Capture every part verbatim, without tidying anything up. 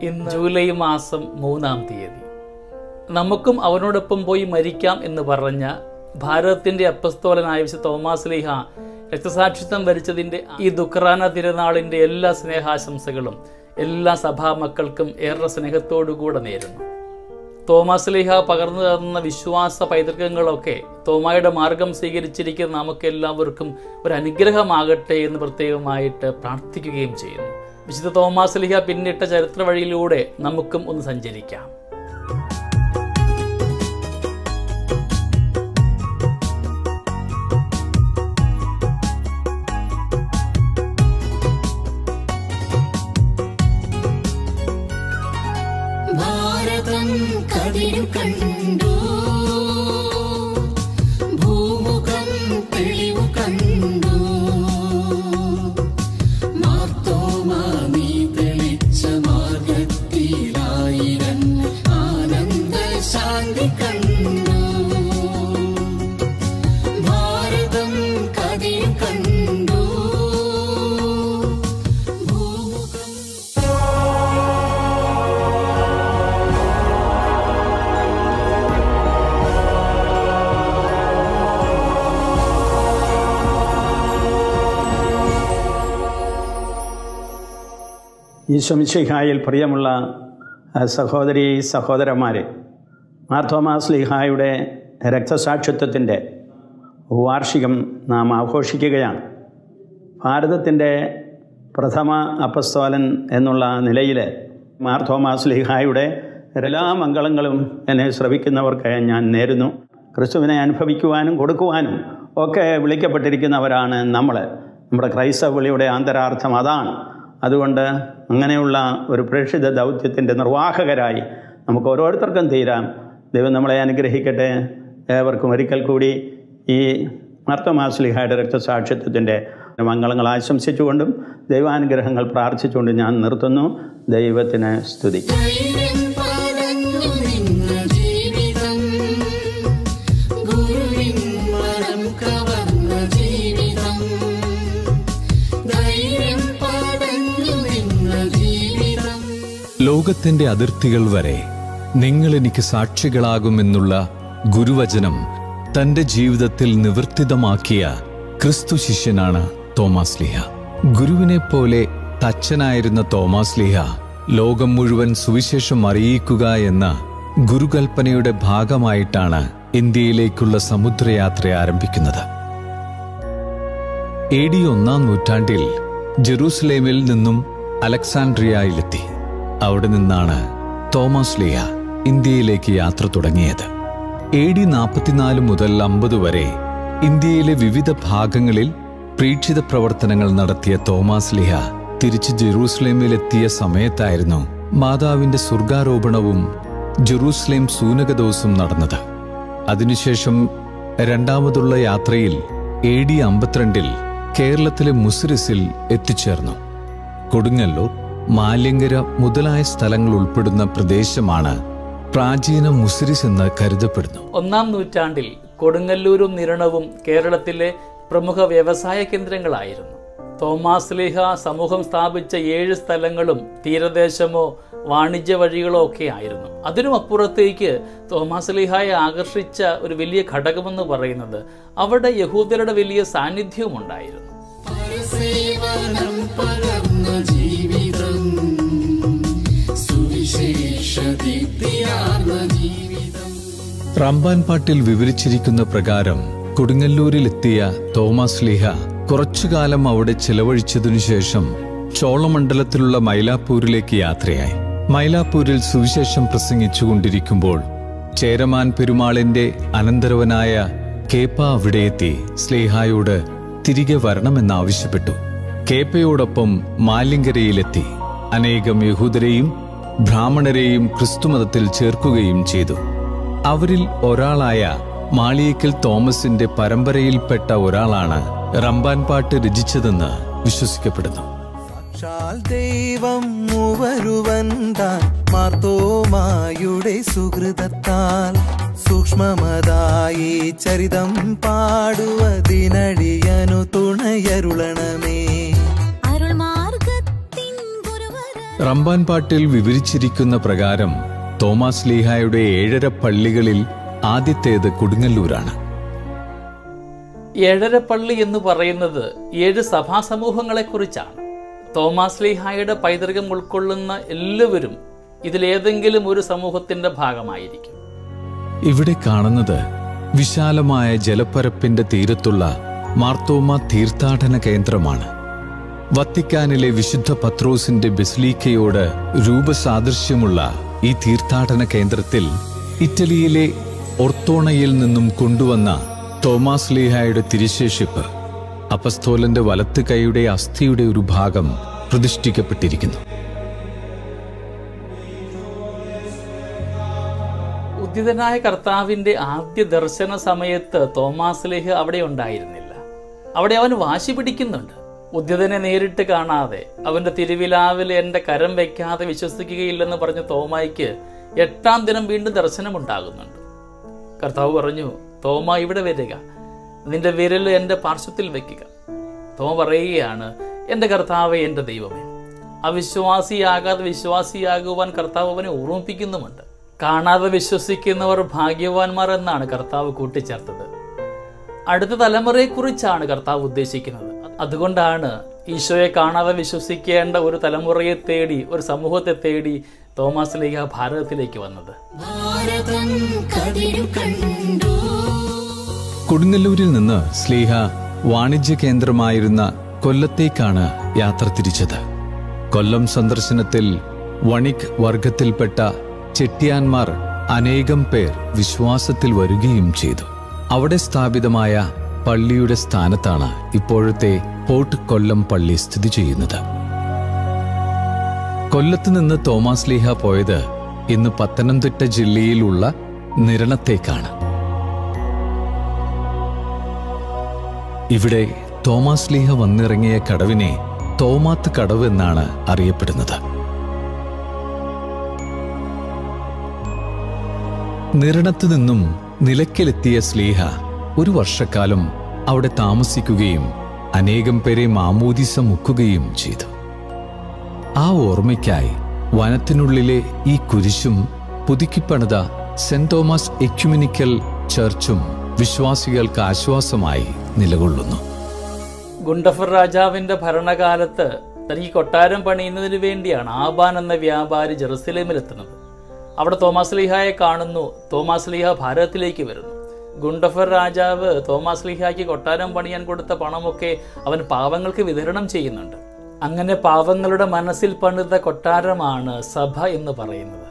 ഇന്ന് ജൂലൈ മാസം മൂന്നാം തീയതി. നമുക്കും അവനോടൊപ്പം പോയി മരിക്കാം എന്ന് പറഞ്ഞ ഭാരതത്തിൻ്റെ അപ്പസ്തോലനായ വിശുദ്ധ തോമാസ് ശ്ലീഹ രക്തസാക്ഷിത്വം വരിച്ചതിൻ്റെ ഈ ദുഃഖറാന തിരുനാളിൻ്റെ എല്ലാ സ്നേഹാശംസകളും എല്ലാ സഭാമക്കൾക്കും ഏറെ സ്നേഹത്തോടുകൂടെ നേരുന്നു. തോമാസ് ശ്ലീഹ പകർന്നു തന്ന വിശ്വാസ പൈതൃകങ്ങളൊക്കെ തോമായുടെ മാർഗം സ്വീകരിച്ചിരിക്കുന്ന നമുക്കെല്ലാവർക്കും ഒരു അനുഗ്രഹമാകട്ടെ എന്ന് പ്രത്യേകമായിട്ട് പ്രാർത്ഥിക്കുകയും ചെയ്യുന്നു. വിശുദ്ധ തോമാസ് ശ്ലീഹ പിന്നിട്ട ചരിത്ര വഴിയിലൂടെ നമുക്കും ഒന്ന് സഞ്ചരിക്കാം. ഭാരതം കതിരു കണ്ടു, ഭൂമുഖം തെളിവു കണ്ടു, മാർത്തോമാ നീ തെളിച്ച മാർഗത്തിലായിരം ആനന്ദ ശാന്തി കണ്ടു. ഭാരതം കതിരു കണ്ടു, ഈശോ മിശിഹായിൽ പ്രിയമുള്ള സഹോദരീ സഹോദരന്മാരെ, മാർ തോമാസ് ശ്ലീഹായുടെ രക്തസാക്ഷിത്വത്തിൻ്റെ വാർഷികം നാം ആഘോഷിക്കുകയാണ്. ഭാരതത്തിൻ്റെ പ്രഥമ അപ്പസ്തോലൻ എന്നുള്ള നിലയിൽ മാർ തോമാസ് ശ്ലീഹായുടെ എല്ലാ മംഗളങ്ങളും എന്നെ ശ്രവിക്കുന്നവർക്ക് ഞാൻ നേരുന്നു. ക്രിസ്തുവിനെ അനുഭവിക്കുവാനും കൊടുക്കുവാനും ഒക്കെ വിളിക്കപ്പെട്ടിരിക്കുന്നവരാണ് നമ്മൾ. നമ്മുടെ ക്രൈസ്തവ വിളിയുടെ ആന്തരാർത്ഥം അതാണ്. അതുകൊണ്ട് അങ്ങനെയുള്ള ഒരു പ്രേക്ഷിത ദൗത്യത്തിൻ്റെ നിർവാഹകരായി നമുക്ക് ഓരോരുത്തർക്കും തീരാം. ദൈവം നമ്മളെ അനുഗ്രഹിക്കട്ടെ. ഏവർക്കും ഒരിക്കൽ കൂടി ഈ മാർ തോമാസ് ശ്ലീഹായുടെ രക്തസാക്ഷിത്വത്തിൻ്റെ മംഗളങ്ങൾ ആശംസിച്ചുകൊണ്ടും ദൈവാനുഗ്രഹങ്ങൾ പ്രാർത്ഥിച്ചുകൊണ്ടും ഞാൻ നിർത്തുന്നു. ദൈവത്തിന് സ്തുതി. ലോകത്തിന്റെ അതിർത്തികൾ വരെ നിങ്ങൾ എനിക്ക് സാക്ഷികളാകുമെന്നുള്ള ഗുരുവചനം തന്റെ ജീവിതത്തിൽ നിവർത്തിതമാക്കിയ ക്രിസ്തു ശിഷ്യനാണ് തോമാസ് ശ്ലീഹ. ഗുരുവിനെ പോലെ തച്ചനായിരുന്ന തോമാസ് ശ്ലീഹ ലോകം മുഴുവൻ സുവിശേഷം അറിയിക്കുക എന്ന ഗുരുകൽപ്പനയുടെ ഭാഗമായിട്ടാണ് ഇന്ത്യയിലേക്കുള്ള സമുദ്രയാത്ര ആരംഭിക്കുന്നത്. എ ഡി ഒന്നാം നൂറ്റാണ്ടിൽ ജെറൂസലേമിൽ നിന്നും അലക്സാൻഡ്രിയയിലെത്തി. അവിടെ നിന്നാണ് തോമാസ് ശ്ലീഹ ഇന്ത്യയിലേക്ക് യാത്ര തുടങ്ങിയത്. എ ഡി നാൽപ്പത്തിനാല് മുതൽ അമ്പത് വരെ ഇന്ത്യയിലെ വിവിധ ഭാഗങ്ങളിൽ പ്രേക്ഷിത പ്രവർത്തനങ്ങൾ നടത്തിയ തോമാസ് ശ്ലീഹ തിരിച്ച് ജെറൂസലേമിലെത്തിയ സമയത്തായിരുന്നു മാതാവിന്റെ സ്വർഗാരോപണവും ജെറൂസലേം സൂനകദോസും നടന്നത്. അതിനുശേഷം രണ്ടാമതുള്ള യാത്രയിൽ എ ഡി അമ്പത്തിരണ്ടിൽ കേരളത്തിലെ മുസിരിസിൽ എത്തിച്ചേർന്നു. കൊടുങ്ങല്ലൂർ, മാലിങ്കര മുതലായ സ്ഥലങ്ങൾ ഉൾപ്പെടുന്ന പ്രദേശമാണ് പ്രാചീന മുസിരിസ് എന്ന് കരുതപ്പെടുന്നു. ഒന്നാം നൂറ്റാണ്ടിൽ കൊടുങ്ങല്ലൂരും നിരണവും കേരളത്തിലെ പ്രമുഖ വ്യവസായ കേന്ദ്രങ്ങളായിരുന്നു. തോമാസ് ശ്ലീഹ സമൂഹം സ്ഥാപിച്ച ഏഴ് സ്ഥലങ്ങളും തീരദേശമോ വാണിജ്യ വഴികളോ ഒക്കെ ആയിരുന്നു. അതിനും അപ്പുറത്തേക്ക് തോമാസ് ശ്ലീഹായെ ആകർഷിച്ച ഒരു വലിയ ഘടകമെന്ന് പറയുന്നത് അവിടെ യഹൂദരുടെ വലിയ സാന്നിധ്യവും ഉണ്ടായിരുന്നു. റമ്പാൻ പാട്ടിൽ വിവരിച്ചിരിക്കുന്ന പ്രകാരം കൊടുങ്ങല്ലൂരിലെത്തിയ തോമാസ് ശ്ലീഹ കുറച്ചുകാലം അവിടെ ചിലവഴിച്ചതിനു ശേഷം ചോളമണ്ഡലത്തിലുള്ള മൈലാപ്പൂരിലേക്ക് യാത്രയായി. മൈലാപ്പൂരിൽ സുവിശേഷം പ്രസംഗിച്ചുകൊണ്ടിരിക്കുമ്പോൾ ചേരമാൻ പെരുമാളിന്റെ അനന്തരവനായ കേപ്പ അവിടെയെത്തി ശ്ലീഹായോട് തിരികെ വരണമെന്നാവശ്യപ്പെട്ടു. കേപ്പയോടൊപ്പം മാലിങ്കരയിലെത്തി അനേകം യഹൂദരെയും ബ്രാഹ്മണരെയും ക്രിസ്തുമതത്തിൽ ചേർക്കുകയും ചെയ്തു. അവരിൽ ഒരാളായ മാളിയേക്കൽ തോമസിന്റെ പരമ്പരയിൽപ്പെട്ട ഒരാളാണ് റമ്പാൻ പാട്ട് രചിച്ചതെന്ന് വിശ്വസിക്കപ്പെടുന്നു. ദൈവം മൂവരുവൻ താൻ മാർത്തോമായുടെ സുഹൃതത്താൽ സൂക്ഷ്മമതായി ചരിതം പാടുവതിനടിയനു തുണയരുളണമേ. റമ്പാൻ പാട്ടിൽ വിവരിച്ചിരിക്കുന്ന പ്രകാരം തോമാസ് ലീഹായുടെ ഏഴര പള്ളികളിൽ ആദ്യത്തേത് കൊടുങ്ങല്ലൂരാണ്. ഏഴര പള്ളി എന്ന് പറയുന്നത് ഏഴ് സഭാസമൂഹങ്ങളെക്കുറിച്ചാണ്. തോമാസ് ലീഹായുടെ പൈതൃകം ഉൾക്കൊള്ളുന്ന എല്ലാവരും ഇതിലേതെങ്കിലും ഒരു സമൂഹത്തിന്റെ ഭാഗമായിരിക്കും. ഇവിടെ കാണുന്നത് വിശാലമായ ജലപ്പരപ്പിന്റെ തീരത്തുള്ള മാർത്തോമ തീർത്ഥാടന കേന്ദ്രമാണ്. വത്തിക്കാനിലെ വിശുദ്ധ പത്രോസിന്റെ ബസിലിക്കയോട് രൂപസാദൃശ്യമുള്ള ഈ തീർത്ഥാടന കേന്ദ്രത്തിൽ ഇറ്റലിയിലെ ഒർത്തോണയിൽ നിന്നും കൊണ്ടുവന്ന തോമാസ് ലീഹായുടെ തിരുശേഷിപ്പ് അപ്പസ്തോലന്റെ വലത്ത് കൈയുടെ അസ്ഥിയുടെ ഒരു ഭാഗം പ്രതിഷ്ഠിക്കപ്പെട്ടിരിക്കുന്നു. ഉദ്ധിതനായ കർത്താവിന്റെ ആദ്യ ദർശന സമയത്ത് തോമാസ് ലീഹ അവിടെ ഉണ്ടായിരുന്നില്ല. അവിടെ അവൻ വാശി പിടിക്കുന്നുണ്ട്. ഉദ്ധിതനെ നേരിട്ട് കാണാതെ അവന്റെ തിരുവിലാവിൽ എന്റെ കരം വയ്ക്കാതെ വിശ്വസിക്കുകയില്ലെന്ന് പറഞ്ഞ തോമായ്ക്ക് എട്ടാം ദിനം വീണ്ടും ദർശനമുണ്ടാകുന്നുണ്ട്. കർത്താവ് പറഞ്ഞു, തോമ ഇവിടെ വരിക, നിന്റെ വിരൽ എൻ്റെ പാർശ്വത്തിൽ വെക്കുക. തോമ പറയുകയാണ്, എൻ്റെ കർത്താവേ, എൻ്റെ ദൈവമേ. അവിശ്വാസിയാകാതെ വിശ്വാസിയാകുവാൻ കർത്താവ് അവനെ ഓർമ്മിപ്പിക്കുന്നുമുണ്ട്. കാണാതെ വിശ്വസിക്കുന്നവർ ഭാഗ്യവാന്മാർ എന്നാണ് കർത്താവ് കൂട്ടിച്ചേർത്തത്. അടുത്ത തലമുറയെക്കുറിച്ചാണ് കർത്താവ് ഉദ്ദേശിക്കുന്നത്. അതുകൊണ്ടാണ് ഈശോയെ കാണാതെ വിശ്വസിക്കേണ്ട ഒരു തലമുറയെ തേടി, ഒരു സമൂഹത്തെ തേടി തോമാസ് ലീഹ ഭാരതത്തിലേക്ക് വന്നത്. കൊടുങ്ങല്ലൂരിൽ നിന്ന് സ്ലീഹ വാണിജ്യ കേന്ദ്രമായിരുന്ന കൊല്ലത്തേക്കാണ് യാത്ര തിരിച്ചത്. കൊല്ലം സന്ദർശനത്തിൽ വണിക് വർഗത്തിൽപ്പെട്ട ചെട്ടിയാന്മാർ അനേകം പേർ വിശ്വാസത്തിൽ വരികയും ചെയ്തു. അവിടെ സ്ഥാപിതമായ പള്ളിയുടെ സ്ഥാനത്താണ് ഇപ്പോഴത്തെ പോർട്ട് കൊല്ലം പള്ളി സ്ഥിതി ചെയ്യുന്നത്. കൊല്ലത്ത് നിന്ന് തോമാസ് ലീഹ പോയത് ഇന്ന് പത്തനംതിട്ട ജില്ലയിലുള്ള നിരണത്തേക്കാണ്. ഇവിടെ തോമാസ് ലീഹ വന്നിറങ്ങിയ കടവിനെ തോമാത്ത് കടവ് എന്നാണ് അറിയപ്പെടുന്നത്. നിരണത്തു നിന്നും നിലയ്ക്കലെത്തിയ സ്ലീഹ ഒരു വർഷക്കാലം അവിടെ താമസിക്കുകയും അനേകം പേരെ മാമോദിസ മുക്കുകയും ചെയ്തു. ആ ഓർമ്മയ്ക്കായി വനത്തിനുള്ളിലെ ഈ കുരിശും പുതുക്കിപ്പണിത സെന്റ് തോമസ് എക്യുമെനിക്കൽ ചർച്ചും വിശ്വാസികൾക്ക് ആശ്വാസമായി നിലകൊള്ളുന്നു. ഗുണ്ടഫർ രാജാവിന്റെ ഭരണകാലത്ത് തനിക്ക് കൊട്ടാരം പണിയുന്നതിന് വേണ്ടിയാണ് ആബാൻ എന്ന വ്യാപാരി ജെറുസലേമിലെത്തുന്നത്. അവിടെ തോമാസ് ലീഹായെ കാണുന്നു. തോമാസ് ലീഹ ഭാരതത്തിലേക്ക് വരുന്നു. ഗുണ്ടഫർ രാജാവ് തോമാസ് ലീഹായ്ക്ക് കൊട്ടാരം പണിയാൻ കൊടുത്ത പണമൊക്കെ അവൻ പാവങ്ങൾക്ക് വിതരണം ചെയ്യുന്നുണ്ട്. അങ്ങനെ പാവങ്ങളുടെ മനസ്സിൽ പണിത കൊട്ടാരമാണ് സഭ എന്ന് പറയുന്നത്.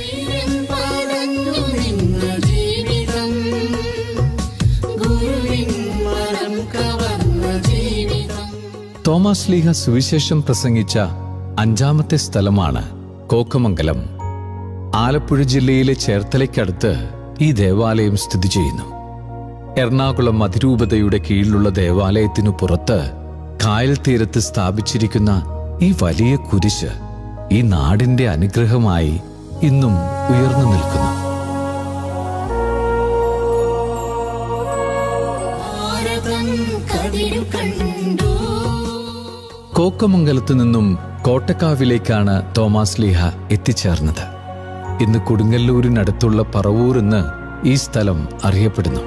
തോമാസ് ലീഹ സുവിശേഷം പ്രസംഗിച്ച അഞ്ചാമത്തെ സ്ഥലമാണ് കോക്കമംഗലം. ആലപ്പുഴ ജില്ലയിലെ ചേർത്തലയ്ക്കടുത്ത് ഈ ദേവാലയം സ്ഥിതി ചെയ്യുന്നു. എറണാകുളം അതിരൂപതയുടെ കീഴിലുള്ള ദേവാലയത്തിനു പുറത്ത് കായൽ തീരത്ത് സ്ഥാപിച്ചിരിക്കുന്ന ഈ വലിയ കുരിശ് ഈ നാടിന്റെ അനുഗ്രഹമായി ഇന്നും ഉയർന്നു നിൽക്കുന്നു. കോക്കമംഗലത്തു നിന്നും കോട്ടക്കാവിലേക്കാണ് തോമാസ് ലീഹ എത്തിച്ചേർന്നത്. ഇന്ന് കൊടുങ്ങല്ലൂരിനടുത്തുള്ള പറവൂർ എന്ന് ഈ സ്ഥലം അറിയപ്പെടുന്നു.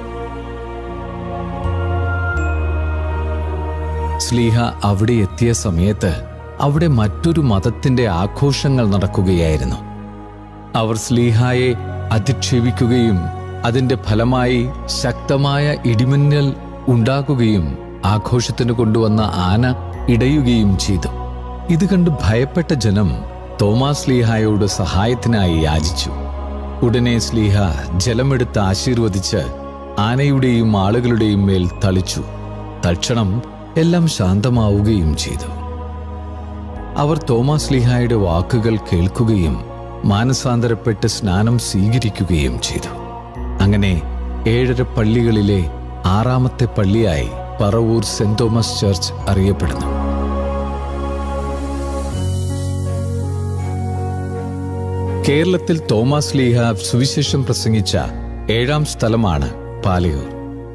സ്ലീഹ അവിടെ എത്തിയ സമയത്ത് അവിടെ മറ്റൊരു മതത്തിന്റെ ആഘോഷങ്ങൾ നടക്കുകയായിരുന്നു. അവർ സ്ലീഹായെ അധിക്ഷേപിക്കുകയും അതിന്റെ ഫലമായി ശക്തമായ ഇടിമിന്നൽ ഉണ്ടാകുകയും ആഘോഷത്തിന് കൊണ്ടുവന്ന ആന ഇടയുകയും ചെയ്തു. ഇത് കണ്ട് ഭയപ്പെട്ട ജനം തോമാസ് ലീഹായോട് സഹായത്തിനായി യാചിച്ചു. ഉടനെ സ്ലീഹ ജലമെടുത്ത് ആശീർവദിച്ച് ആനയുടെയും ആളുകളുടെയും മേൽ തളിച്ചു. തൽക്ഷണം എല്ലാം ശാന്തമാവുകയും ചെയ്തു. അവർ തോമാസ് ലീഹായുടെ വാക്കുകൾ കേൾക്കുകയും മാനസാന്തരപ്പെട്ട് സ്നാനം സ്വീകരിക്കുകയും ചെയ്തു. അങ്ങനെ ഏഴര പള്ളികളിലെ ആറാമത്തെ പള്ളിയായി പറവൂർ സെന്റ് തോമസ് ചർച്ച് അറിയപ്പെടുന്നു. കേരളത്തിൽ തോമാസ് ലീഹ സുവിശേഷം പ്രസംഗിച്ച ഏഴാം സ്ഥലമാണ് പാലയൂർ.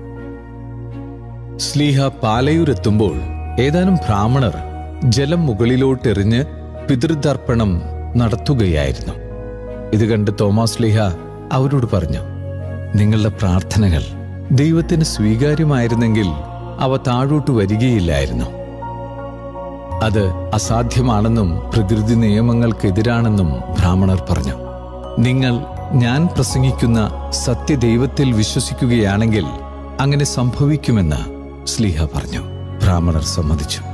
സ്ലീഹ പാലയൂരെത്തുമ്പോൾ ഏതാനും ബ്രാഹ്മണർ ജലം മുകളിലോട്ടെറിഞ്ഞ് പിതൃതർപ്പണം നടത്തുകയായിരുന്നു. ഇത് കണ്ട് തോമാസ് ലീഹ അവരോട് പറഞ്ഞു, നിങ്ങളുടെ പ്രാർത്ഥനകൾ ദൈവത്തിന് സ്വീകാര്യമായിരുന്നെങ്കിൽ അവ താഴോട്ട് വരികയില്ലായിരുന്നു. അത് അസാധ്യമാണെന്നും പ്രകൃതി നിയമങ്ങൾക്കെതിരാണെന്നും ബ്രാഹ്മണർ പറഞ്ഞു. നിങ്ങൾ ഞാൻ പ്രസംഗിക്കുന്ന സത്യദൈവത്തിൽ വിശ്വസിക്കുകയാണെങ്കിൽ അങ്ങനെ സംഭവിക്കുമെന്ന് സ്ലീഹ പറഞ്ഞു. ബ്രാഹ്മണർ സമ്മതിച്ചു.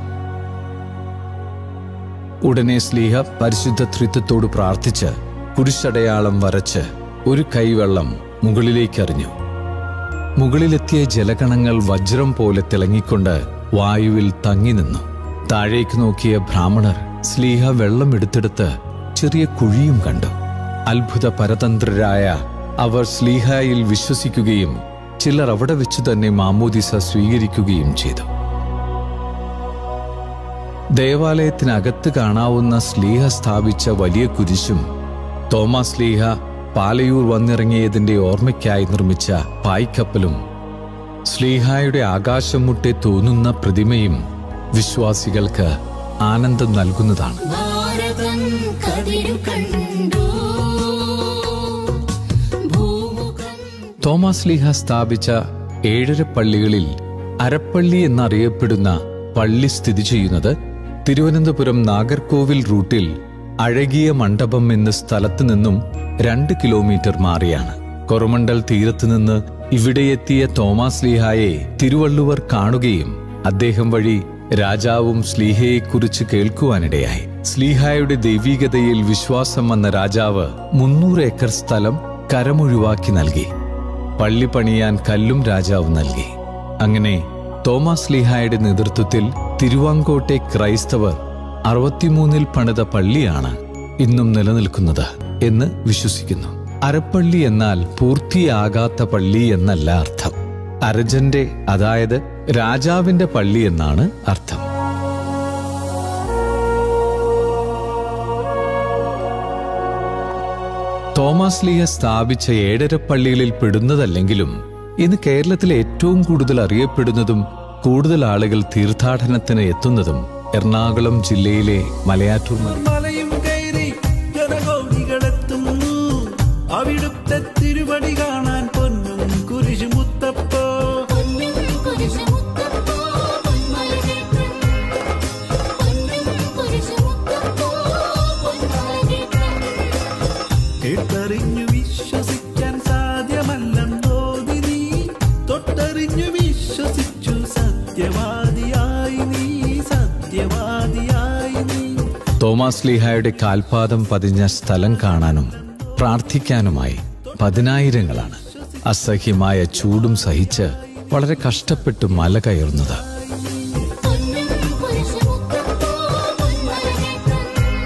ഉടനെ സ്ലീഹ പരിശുദ്ധ ത്രിത്വത്തോട് പ്രാർത്ഥിച്ച് കുരിശടയാളം വരച്ച് ഒരു കൈവെള്ളം മുകളിലേക്കെറിഞ്ഞു. മുകളിലെത്തിയ ജലകണങ്ങൾ വജ്രം പോലെ തിളങ്ങിക്കൊണ്ട് വായുവിൽ തങ്ങി നിന്നു. താഴേക്ക് നോക്കിയ ബ്രാഹ്മണർ സ്ലീഹ വെള്ളം എടുത്തെടുത്ത് ചെറിയ കുഴിയും കണ്ടു. അത്ഭുത പരതന്ത്രരായ അവർ സ്ലീഹായിൽ വിശ്വസിക്കുകയും ചിലർ അവിടെ വെച്ചു തന്നെ മാമോദിസ സ്വീകരിക്കുകയും ചെയ്തു. ദേവാലയത്തിനകത്ത് കാണാവുന്ന സ്ലീഹ സ്ഥാപിച്ച വലിയ കുരിശും തോമാസ് സ്ലീഹ പാലയൂർ വന്നിറങ്ങിയതിന്റെ ഓർമ്മയ്ക്കായി നിർമ്മിച്ച പായ്ക്കപ്പലും സ്ലീഹായുടെ ആകാശം മുട്ടെ തോന്നുന്ന പ്രതിമയും വിശ്വാസികൾക്ക് ആനന്ദം നൽകുന്നതാണ്. ഭാരതം കതിരു കണ്ടു ഭൂമുഖം. തോമാസ് ലീഹ സ്ഥാപിച്ച ഏഴര പള്ളികളിൽ അരപ്പള്ളി എന്നറിയപ്പെടുന്ന പള്ളി സ്ഥിതി ചെയ്യുന്നത് തിരുവനന്തപുരം നാഗർകോവിൽ റൂട്ടിൽ അഴകിയ മണ്ഡപം എന്ന സ്ഥലത്തു നിന്നും രണ്ട് കിലോമീറ്റർ മാറിയാണ്. കൊറമണ്ടൽ തീരത്തുനിന്ന് ഇവിടെയെത്തിയ തോമാസ് ലീഹായെ തിരുവള്ളുവർ കാണുകയും അദ്ദേഹം വഴി രാജാവും സ്ലീഹയെക്കുറിച്ച് കേൾക്കുവാനിടയായി. സ്ലീഹായുടെ ദൈവീകതയിൽ വിശ്വാസം വന്ന രാജാവ് മുന്നൂറ് ഏക്കർ സ്ഥലം കരമൊഴിവാക്കി നൽകി. പള്ളി പണിയാൻ കല്ലും രാജാവ് നൽകി. അങ്ങനെ തോമാസ് ലീഹായുടെ നേതൃത്വത്തിൽ തിരുവാങ്കോട്ടെ ക്രൈസ്തവർ അറുപത്തിമൂന്നിൽ പണിത പള്ളിയാണ് ഇന്നും നിലനിൽക്കുന്നത് എന്ന് വിശ്വസിക്കുന്നു. അരപ്പള്ളി എന്നാൽ പൂർത്തിയാകാത്ത പള്ളി എന്നല്ല അർത്ഥം. അരജന്റെ, അതായത് രാജാവിന്റെ പള്ളി എന്നാണ് അർത്ഥം. തോമാസ് ലീഹ സ്ഥാപിച്ച ഏഴര പള്ളികളിൽ പെടുന്നതല്ലെങ്കിലും ഇന്ന് കേരളത്തിലെ ഏറ്റവും കൂടുതൽ അറിയപ്പെടുന്നതും കൂടുതൽ ആളുകൾ തീർത്ഥാടനത്തിന് എത്തുന്നതും എറണാകുളം ജില്ലയിലെ മലയാറ്റൂർ മല. മലയും കയറി ജനകോടികളെത്തുന്നു അവിടുത്തെ തിരുവടി കാണാൻ. പൊന്നും കുരിശു മുത്തപ്പോ പൊന്നും കുരിശു മുത്തപ്പോ പൊന്മലകേറ്റം. പൊന്നും കുരിശു മുത്തപ്പോ പൊന്മലകേറ്റം. കേട്ടറിഞ്ഞു വിശ്വസിക്കാൻ സാധ്യമല്ലെന്നോതി നീ, തൊട്ടറിഞ്ഞു വിശ്വസിച്ചു സത്യവാദിയായി നീ, സത്യവാദിയായി നീ. തോമാസ് ലീഹായുടെ കാൽപാദം പതിഞ്ഞ സ്ഥലം കാണാനും പ്രാർത്ഥിക്കാനുമായി പതിനായിരങ്ങളാണ് അസഹ്യമായ ചൂടും സഹിച്ച് വളരെ കഷ്ടപ്പെട്ട് മല കയറുന്നത്. പൊന്നും കുരിശു മുത്തപ്പോ പൊന്മലകേറ്റം.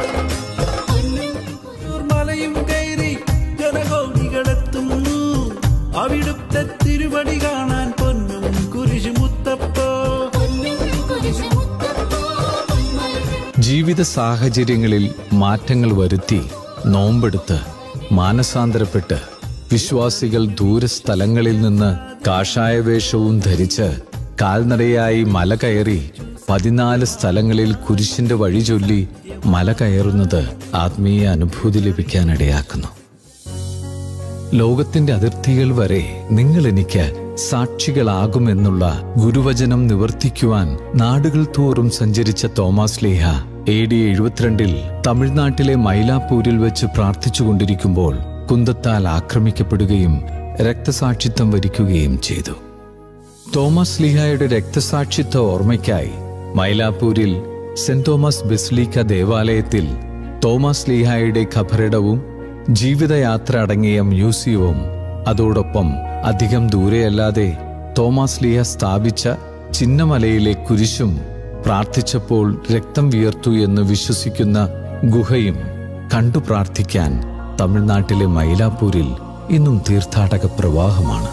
പൊന്നും മലയും കയറി ജനകോടികളെത്തുന്നു അവിടുത്തെ തിരുവടി കാണാൻ. പൊന്നും കുരിശു മുത്തപ്പോ പൊന്നും കുരിശു മുത്തപ്പോ പൊന്മലകേറ്റം. ജീവിത സാഹചര്യങ്ങളിൽ മാറ്റങ്ങൾ വരുത്തി നോമ്പെടുത്ത് മാനസാന്തരപ്പെട്ട് വിശ്വാസികൾ ദൂരസ്ഥലങ്ങളിൽ നിന്ന് കാഷായവേഷവും ധരിച്ച് കാൽനടയായി മല കയറി പതിനാല് സ്ഥലങ്ങളിൽ കുരിശിന്റെ വഴി ചൊല്ലി മല കയറുന്നത് ആത്മീയ അനുഭൂതി ലഭിക്കാനിടയാക്കുന്നു. ലോകത്തിന്റെ അതിർത്തികൾ വരെ നിങ്ങൾ എനിക്ക് സാക്ഷികളാകുമെന്നുള്ള ഗുരുവചനം നിവർത്തിക്കുവാൻ നാടുകൾ തോറും സഞ്ചരിച്ച തോമാസ് ലീഹ എ ഡി എഴുപത്തിരണ്ടിൽ തമിഴ്നാട്ടിലെ മൈലാപ്പൂരിൽ വെച്ച് പ്രാർത്ഥിച്ചുകൊണ്ടിരിക്കുമ്പോൾ കുന്തത്താൽ ആക്രമിക്കപ്പെടുകയും രക്തസാക്ഷിത്വം വരിക്കുകയും ചെയ്തു. തോമസ് ലീഹായുടെ രക്തസാക്ഷിത്വ ഓർമ്മയ്ക്കായി മൈലാപ്പൂരിൽ സെന്റ് തോമസ് ബസിലിക്ക ദേവാലയത്തിൽ തോമസ് ലീഹായുടെ ഖബറിടവും ജീവിതയാത്ര അടങ്ങിയ മ്യൂസിയവും, അതോടൊപ്പം അധികം ദൂരെയല്ലാതെ തോമസ് ലീഹ സ്ഥാപിച്ച ചിന്നമലയിലെ കുരിശും പ്രാർത്ഥിച്ചപ്പോൾ രക്തം വിയർത്തു എന്ന് വിശ്വസിക്കുന്ന ഗുഹയും കണ്ടു പ്രാർത്ഥിക്കാൻ തമിഴ്നാട്ടിലെ മൈലാപ്പൂരിൽ ഇന്നും തീർത്ഥാടക പ്രവാഹമാണ്.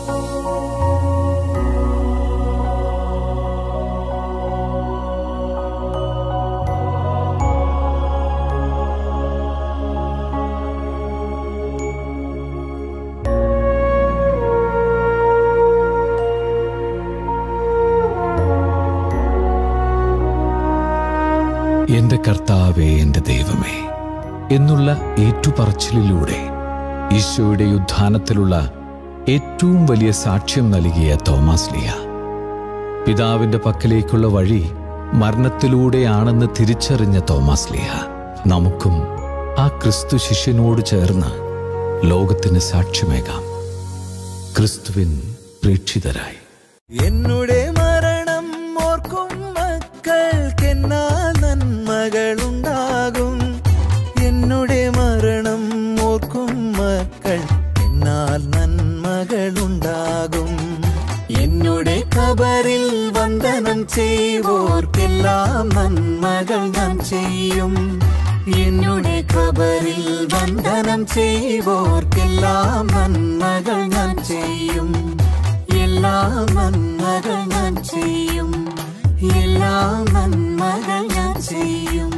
എന്റെ കർത്താവേ, എന്റെ ദൈവമേ, എന്നുള്ള ഏറ്റുപറച്ചിലിലൂടെ ഈശോയുടെ ഉത്ഥാനത്തിലുള്ള ഏറ്റവും വലിയ സാക്ഷ്യം നൽകിയ തോമാസ് ലീഹ, പിതാവിന്റെ പക്കലേക്കുള്ള വഴി മരണത്തിലൂടെയാണെന്ന് തിരിച്ചറിഞ്ഞ തോമാസ് ലീഹ, നമുക്കും ആ ക്രിസ്തു ശിഷ്യനോട് ചേർന്ന് ലോകത്തിന് സാക്ഷ്യമേകാം, ക്രിസ്തുവിൻ പ്രേക്ഷിതരായി. എന്നുടെ മരണം ഓർക്കും മക്കൾക്കെന്നാൽ നന്മകളുണ്ടാകും. എന്നുടെ മരണം ഓർക്കും മക്കൾ എന്നാൽ നന്മകളുണ്ടാകും. എന്നുടെ ഖബറിൽ വന്ദനം ചെയ്യോർക്കെല്ലാം നന്മകൾ ഞാൻ ചെയ്യും. എന്നുടെ ഖബറിൽ വന്ദനം ചെയ്യോർക്കെല്ലാം നന്മകൾ ഞാൻ ചെയ്യും. എല്ലാ നന്മകൾ ഞാൻ ചെയ്യും. എല്ലാ നന്മകൾ ഞാൻ ചെയ്യും.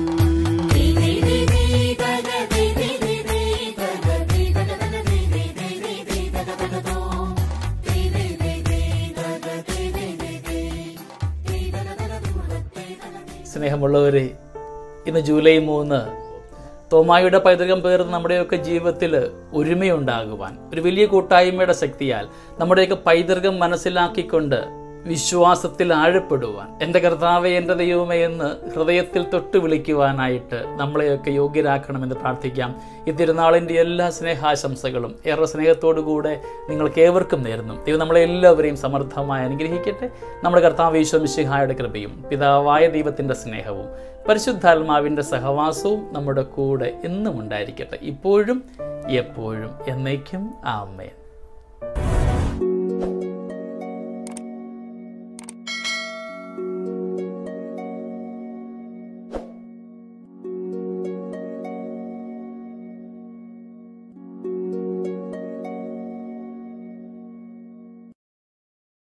സ്നേഹമുള്ളവരെ, ഇന്ന് ജൂലൈ മൂന്ന് തോമായുടെ പൈതൃകം പേർന്ന് നമ്മുടെയൊക്കെ ജീവിതത്തിൽ ഒരുമയുണ്ടാകുവാൻ, ഒരു വലിയ കൂട്ടായ്മയുടെ ശക്തിയാൽ നമ്മുടെയൊക്കെ പൈതൃകം മനസ്സിലാക്കിക്കൊണ്ട് വിശ്വാസത്തിൽ ആഴപ്പെടുവാൻ, എൻ്റെ കർത്താവേ എൻ്റെ ദൈവമേ എന്ന് ഹൃദയത്തിൽ തൊട്ട് വിളിക്കുവാനായിട്ട് നമ്മളെയൊക്കെ യോഗ്യരാക്കണമെന്ന് പ്രാർത്ഥിക്കാം. ഈ തിരുനാളിൻ്റെ എല്ലാ സ്നേഹാശംസകളും ഏറെ സ്നേഹത്തോടുകൂടെ നിങ്ങൾക്ക് ഏവർക്കും നേരുന്നു. ദൈവം നമ്മളെ എല്ലാവരെയും സമർത്ഥമായി അനുഗ്രഹിക്കട്ടെ. നമ്മുടെ കർത്താവ് ഈശോ മിശിഹായുടെ കൃപയും പിതാവായ ദൈവത്തിൻ്റെ സ്നേഹവും പരിശുദ്ധാത്മാവിൻ്റെ സഹവാസവും നമ്മുടെ കൂടെ എന്നും ഉണ്ടായിരിക്കട്ടെ, ഇപ്പോഴും എപ്പോഴും എന്നേക്കും. ആമേൻ.